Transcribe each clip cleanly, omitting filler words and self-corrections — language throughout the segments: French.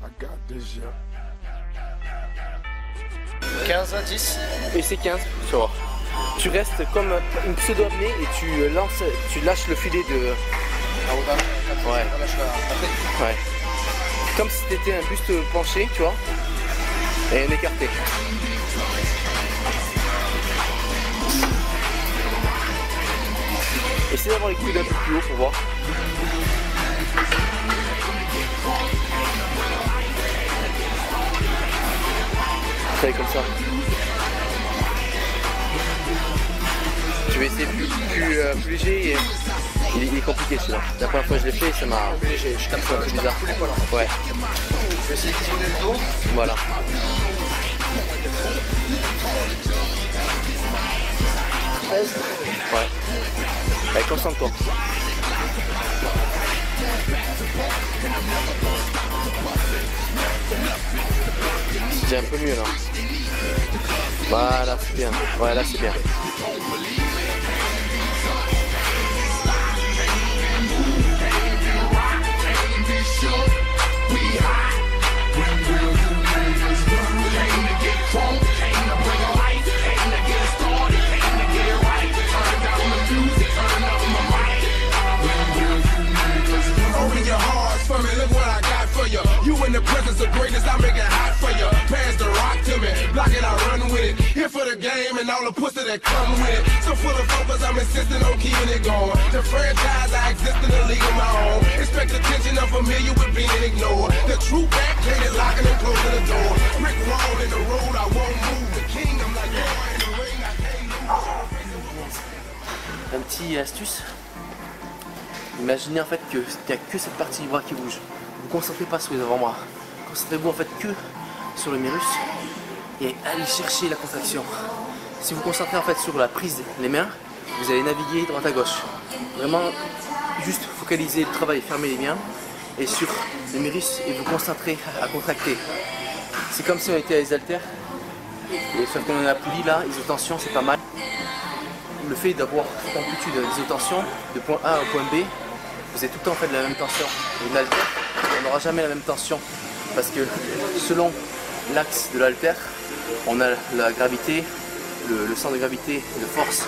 15 à 10. Et c'est 15, tu vois. Tu restes comme une pseudo-apnée et tu lâches le filet de... Ouais. Ouais. Comme si c'était un buste penché, tu vois, et un écarté. Essaye d'avoir les coudes un peu plus haut pour voir. Ça est comme ça. Je vais essayer plus léger et il est compliqué celui-là. La première fois que je l'ai fait, ça m'a... Plus léger, je tape un peu bizarre. Ouais. Je vais essayer d'isoler le dos. Voilà. Ouais. Allez, concentre-toi. C'est un peu mieux là. Voilà, c'est bien. Ouais, là c'est bien. You in the presence of greatness, I make it hot for you. Pass the rock to me, block it, I run with it. Here for the game and all the pussy that come with it. So full of focus, I'm insisting on keeping it going. The franchise, I exist in a league of my own. Expect attention, I'm familiar with being ignored. The true back, plated locking and closing the door. Brick wall in the road, I won't move. The king, I'm like, boy, in the ring, I can't lose. Un petit astuce. Imaginez en fait qu'il n'y a que cette partie du bras qui bouge. Vous ne concentrez pas sur les avant-bras. Concentrez-vous en fait que sur le mérus et allez chercher la contraction. Si vous concentrez en fait sur la prise des mains, vous allez naviguer droite à gauche. Vraiment juste focaliser le travail, fermer les mains et sur le mérus et vous concentrer à contracter. C'est comme si on était à les haltères et sauf qu'on a la poulie là, isotension, c'est pas mal. Le fait d'avoir cette amplitude d'isotension de point A au point B, vous avez tout le temps en fait de la même tension. Une haltère, on n'aura jamais la même tension parce que selon l'axe de l'haltère, on a la gravité, le centre de gravité et de force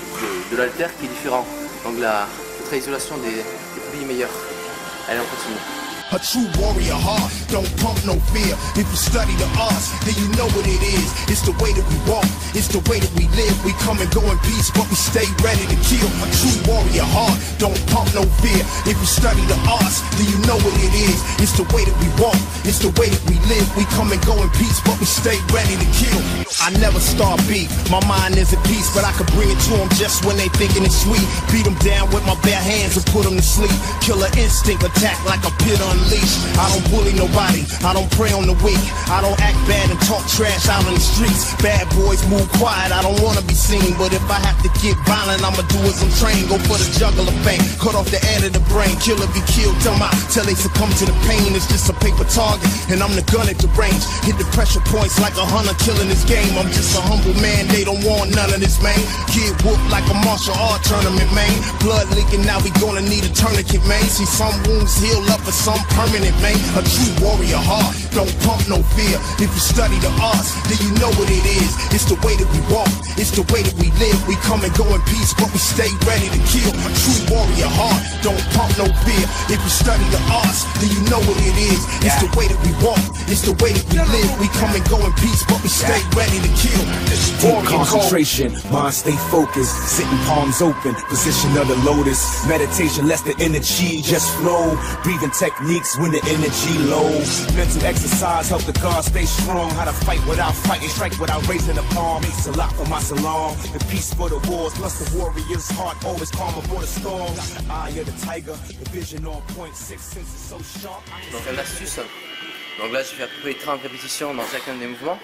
de l'haltère qui est différent. Donc la isolation des poulies est meilleure. Allez, on continue. A true warrior heart, don't pump no fear. If you study the arts, then you know what it is. It's the way that we walk, it's the way that we live. We come and go in peace, but we stay ready to kill. A true warrior heart, don't pump no fear. If you study the arts, then you know what it is. It's the way that we walk, it's the way that we live. We come and go in peace, but we stay ready to kill. I never start beef, my mind is at peace, but I can bring it to them just when they thinking it's sweet. Beat them down with my bare hands and put them to sleep. Killer instinct attack like a pit unleashed. I don't bully nobody, I don't prey on the weak. I don't act bad and talk trash out in the streets. Bad boys move quiet, I don't wanna be seen. But if I have to get violent, I'ma do as I'm trained. Go for the jugular vein, cut off the end of the brain. Killer be killed, till they succumb to the pain. It's just a paper target, and I'm the gun at the range. Hit the pressure points like a hunter killing this game. I'm just a humble man, they don't want none of this, man. Get whooped like a martial art tournament, man. Blood leaking, now we gonna need a tourniquet, man. See some wounds heal up, but some permanent, man. A true warrior heart, don't pump no fear. If you study the arts, then you know what it is. It's the way that we walk, it's the way that we live. We come and go in peace, but we stay ready to kill. A true warrior heart, don't pump no fear. If you study the arts, then you know what it is. It's the way that we walk, it's the way that we live. We come and go in peace, but we stay ready to kill. Deep concentration, mind stay focused, sitting palms open, position of the lotus. Meditation, lets the energy just flow. Breathing techniques when the energy low. Mental exercise, help the guard stay strong. How to fight without fighting, strike without raising the palm. It's a lot for my salon, the peace for the wars. Plus the warrior's heart, always calm before the storm. Eye of the tiger, the vision on point, six senses so sharp. Donc une astuce, donc là j'ai fait à peu près 30 répétitions dans chacun des mouvements.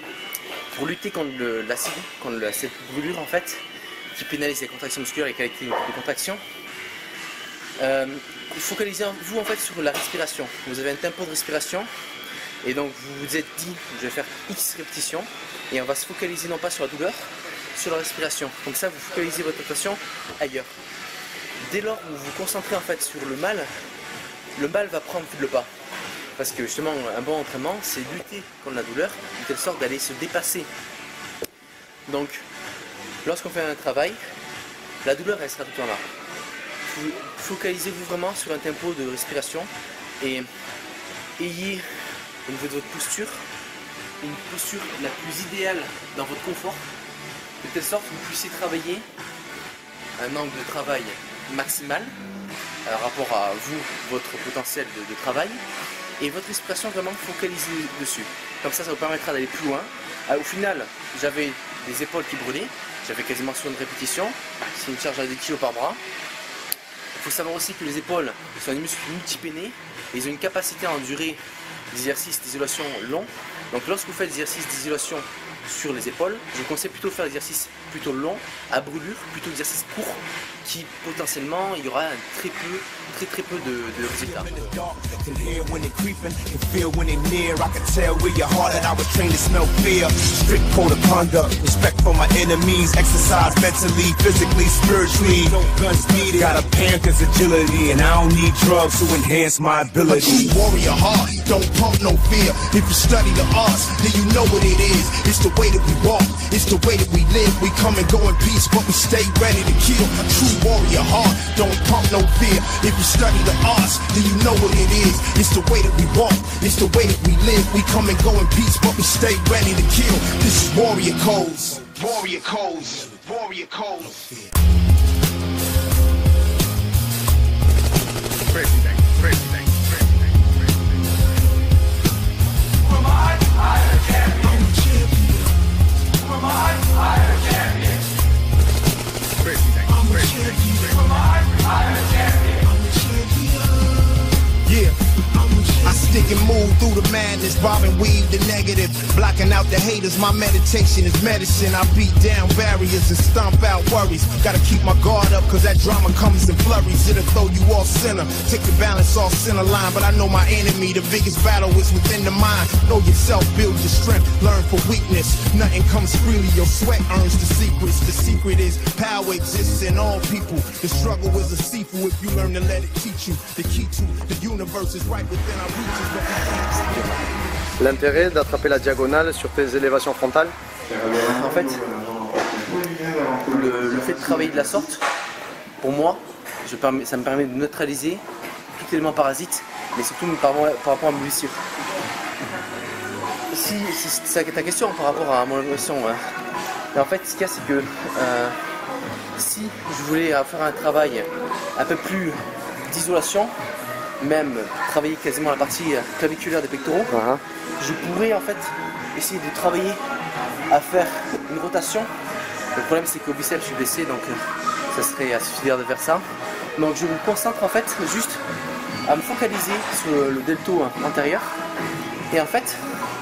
Pour lutter contre l'acide, contre cette brûlure en fait, qui pénalise les contractions musculaires et qui les contractions, focalisez-vous en fait sur la respiration. Vous avez un tempo de respiration et donc vous vous êtes dit je vais faire X répétitions et on va se focaliser non pas sur la douleur, sur la respiration. Donc ça vous focalisez votre attention ailleurs. Dès lors où vous vous concentrez en fait sur le mal va prendre le pas. Parce que justement, un bon entraînement, c'est lutter contre la douleur, de telle sorte d'aller se dépasser. Donc, lorsqu'on fait un travail, la douleur, elle sera tout le temps là. Focalisez-vous vraiment sur un tempo de respiration et ayez, au niveau de votre posture, une posture la plus idéale dans votre confort, de telle sorte que vous puissiez travailler un angle de travail maximal par rapport à vous, votre potentiel de travail, et votre respiration vraiment focalisée dessus. Comme ça vous permettra d'aller plus loin. Au final, j'avais des épaules qui brûlaient, j'avais quasiment 60 répétitions, c'est une charge à 10 kg par bras. Il faut savoir aussi que les épaules sont des muscles multipénés et ils ont une capacité à endurer des exercices d'isolation longs. Donc lorsque vous faites des exercices d'isolation sur les épaules, je vous conseille plutôt de faire des exercices plutôt longs, à brûlure, plutôt d'exercices courts, qui potentiellement il y aura très peu de résultats. It's the way that we live, we come and go in peace, but we stay ready to kill. A true warrior heart, don't pump no fear. If you study the arts, then you know what it is. It's the way that we walk, it's the way that we live. We come and go in peace, but we stay ready to kill. This is warrior codes, warrior codes, warrior codes. Crazy thing, crazy thing. Yeah, I stick and move through the madness, bob and weave the negative, blocking out the haters. My meditation is medicine. I beat down barriers and stomp out worries. Gotta keep my guard up, cause that drama comes in flurries. It'll throw you off center, take your balance off center line. But I know my enemy, the biggest battle is within the mind. Know yourself, build your strength, learn for weakness. Nothing comes freely, your sweat earns the secrets. The secret is power exists in all people. The struggle is a seafood if you learn to let it teach you. The key to the universe is right within our reaches. L'intérêt d'attraper la diagonale sur tes élévations frontales? En fait, le fait de travailler de la sorte, pour moi, ça me permet de neutraliser tout élément parasite, mais surtout par rapport à mes blessures. Si c'est ta question par rapport à mon évolution, en fait, ce qu'il y a, c'est que si je voulais faire un travail un peu plus d'isolation, même travailler quasiment la partie claviculaire des pectoraux, je pourrais en fait essayer de travailler à faire une rotation. Le problème, c'est qu'au biceps je suis blessé, donc ça serait assez difficile de faire ça. Donc je me concentre en fait juste à me focaliser sur le delto antérieur, et en fait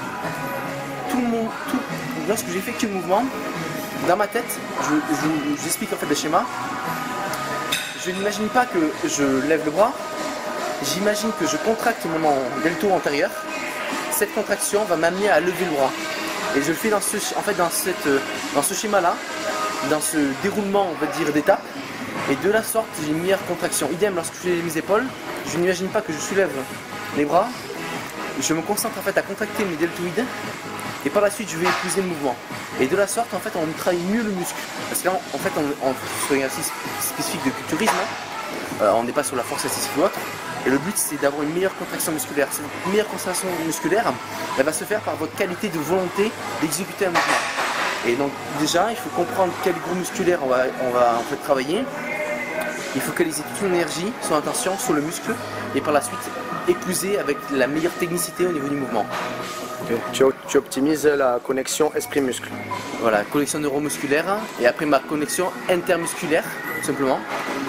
lorsque j'effectue le mouvement, dans ma tête, j'explique en fait le schéma. Je n'imagine pas que je lève le bras. J'imagine que je contracte mon delto antérieur. Cette contraction va m'amener à lever le bras. Et je le fais dans ce schéma-là, dans ce déroulement, on va dire, d'étapes. Et de la sorte, j'ai une meilleure contraction. Idem, lorsque je fais mes épaules, je n'imagine pas que je soulève les bras. Je me concentre en fait à contracter mes deltoïdes. Et par la suite, je vais épuiser le mouvement. Et de la sorte, en fait, on travaille mieux le muscle. Parce que là, en fait, sur un exercice spécifique de culturisme, on n'est pas sur la force esthétique ou autre. Et le but, c'est d'avoir une meilleure contraction musculaire. Cette meilleure contraction musculaire, elle va se faire par votre qualité de volonté d'exécuter un mouvement. Et donc déjà, il faut comprendre quel groupe musculaire on va en fait travailler. Il faut focaliser toute son énergie, son attention sur le muscle, et par la suite épuiser avec la meilleure technicité au niveau du mouvement. Okay. Tu optimises la connexion esprit-muscle. Voilà, connexion neuromusculaire, et après ma connexion intermusculaire, tout simplement.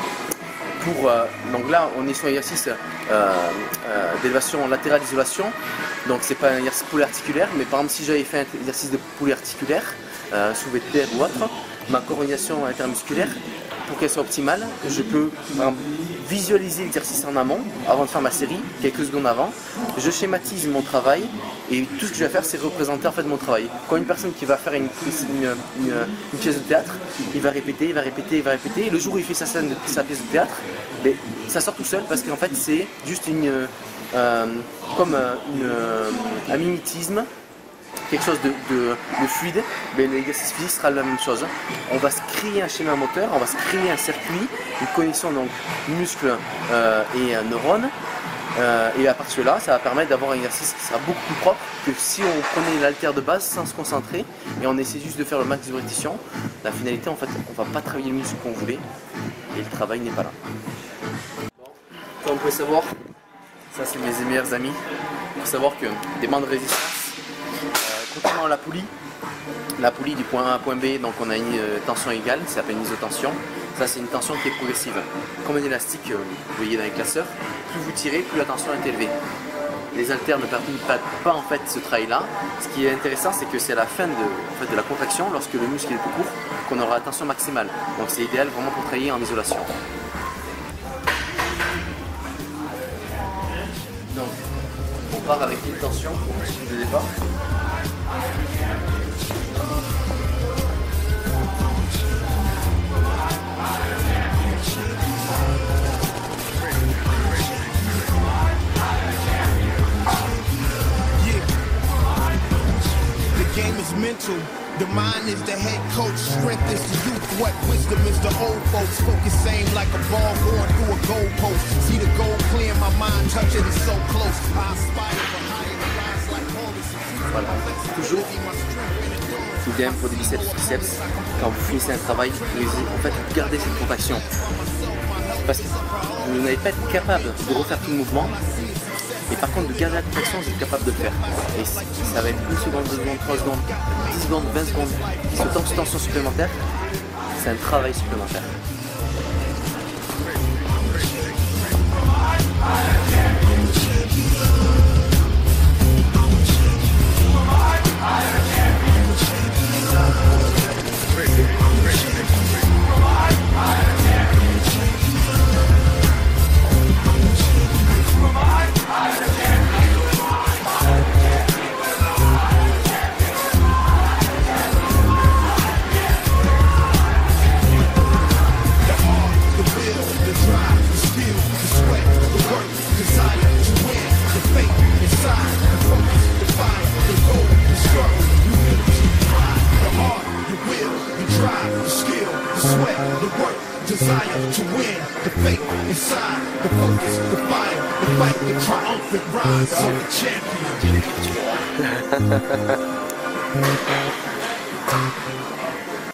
Donc là, on est sur un exercice d'élévation latérale d'isolation, donc c'est pas un exercice polyarticulaire, mais par exemple si j'avais fait un exercice de polyarticulaire, soulevé de terre ou autre, ma coordination intermusculaire, pour qu'elle soit optimale, je peux visualiser l'exercice en amont, avant de faire ma série, quelques secondes avant. Je schématise mon travail, et tout ce que je vais faire, c'est représenter en fait mon travail. Quand une personne qui va faire une pièce de théâtre, il va répéter, et le jour où il fait sa pièce de théâtre, ça sort tout seul, parce qu'en fait c'est juste comme un mimétisme, quelque chose de fluide, mais l'exercice physique sera la même chose. On va se créer un schéma moteur, on va se créer un circuit, une connexion donc muscle et neurones. Et à partir de là, ça va permettre d'avoir un exercice qui sera beaucoup plus propre que si on prenait l'haltère de base sans se concentrer et on essaie juste de faire le max de répétition. La finalité, en fait, on va pas travailler le muscle qu'on voulait et le travail n'est pas là. Comme vous pouvez savoir, ça c'est mes meilleurs amis. Il faut savoir que des bandes de résistance, contrairement à la poulie du point A à point B, donc on a une tension égale, ça s'appelle une isotension. Ça c'est une tension qui est progressive. Comme un élastique, vous voyez dans les classeurs, plus vous tirez, plus la tension est élevée. Les haltères ne permettent pas en fait ce travail-là. Ce qui est intéressant, c'est que c'est à la fin de la contraction, lorsque le muscle est le plus court, qu'on aura la tension maximale. Donc c'est idéal vraiment pour travailler en isolation. Donc on part avec une tension de départ. Mental, the mind is the head coach, strength is the youth, what wisdom is the old folks. Focus aim like a ball going through a goalpost. See the goal clear, my mind touch it, it's so close. I aspire for higher rise like Horus. Voilà, toujours idem pour des biceps, triceps. Quand vous finissez un travail, en fait, gardez cette contraction. Parce que vous n'allez pas être capable de refaire tout le mouvement. Et par contre, de garder la contraction, vous êtes capable de le faire. Et ça va être 1 seconde, 2 secondes, 3 secondes, 10 secondes, 20 secondes. Ce tension supplémentaire, c'est un travail supplémentaire. Desire to win, the faith inside, the focus, the fire, the fight, the triumphant rise of the champion.